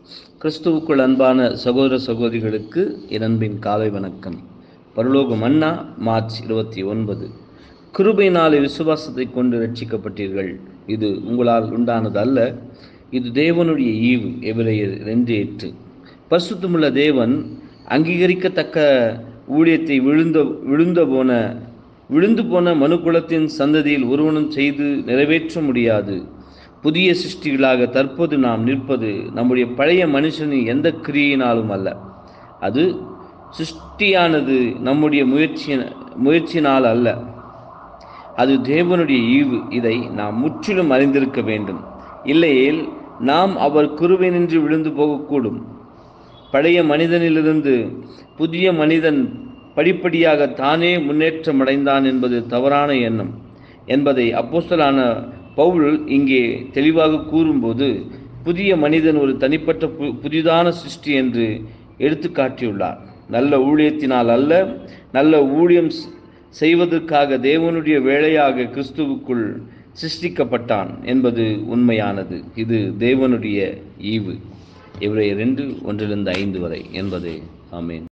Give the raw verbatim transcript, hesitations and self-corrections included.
கிறிஸ்துவுக்குள் அன்பான சகோதர சகோதரிகளுக்கு என் அன்பின் காலை வணக்கம். பரலோக மன்னா மார்ச் இருபத்தி ஒன்பது. கிருபையினாலே விசுவாசத்தை கொண்டு ரட்சிக்கப்பட்டீர்கள். இது உங்களால் உண்டானது அல்ல, இது தேவனுடைய ஈவு. எபிரேயர் இரண்டு எட்டு. பரிசுத்தமுள்ள தேவன் அங்கீகரிக்கத்தக்க ஊழியத்தை விழுந்த விழுந்த போன விழுந்து போன மனுக்குலத்தின் சந்ததியில் ஒருவனும் செய்து நிறைவேற்ற முடியாது. புதிய சிருஷ்டிகளாக தற்போது நாம் நிற்பது நம்முடைய பழைய மனுஷனின் எந்த கிரியையினாலும் அல்ல. அது சிருஷ்டியானது நம்முடைய முயற்சி முயற்சினால் அல்ல, அது தேவனுடைய ஈவு. இதை நாம் முற்றிலும் அறிந்திருக்க வேண்டும். இல்லையேல் நாம் அவர் கிருபை நின்று விழுந்து போகக்கூடும். பழைய மனிதனிலிருந்து புதிய மனிதன் படிப்படியாக தானே முன்னேற்றம் அடைந்தான் என்பது தவறான எண்ணம் என்பதை அப்போஸ்தலனான பவுல் இங்கே தெளிவாக கூறும்போது, புதிய மனிதன் ஒரு தனிப்பட்ட பு புதிதான சிருஷ்டி என்று எடுத்து காட்டியுள்ளார். நல்ல ஊழியத்தினால் அல்ல, நல்ல ஊழியம் செய்வதற்காக தேவனுடைய வேலையாக கிறிஸ்துவுக்குள் சிருஷ்டிக்கப்பட்டான் என்பது உண்மையானது. இது தேவனுடைய ஈவு. எபிரேயர் இரண்டு ஒன்றிலிருந்து ஐந்து வரை என்பது ஆமென்.